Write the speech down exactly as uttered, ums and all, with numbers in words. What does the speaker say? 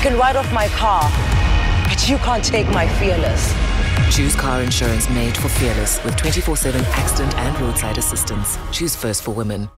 can write off my car, but you can't take my fearless. Choose car insurance made for Fearless with twenty-four seven accident and roadside assistance. Choose First for Women.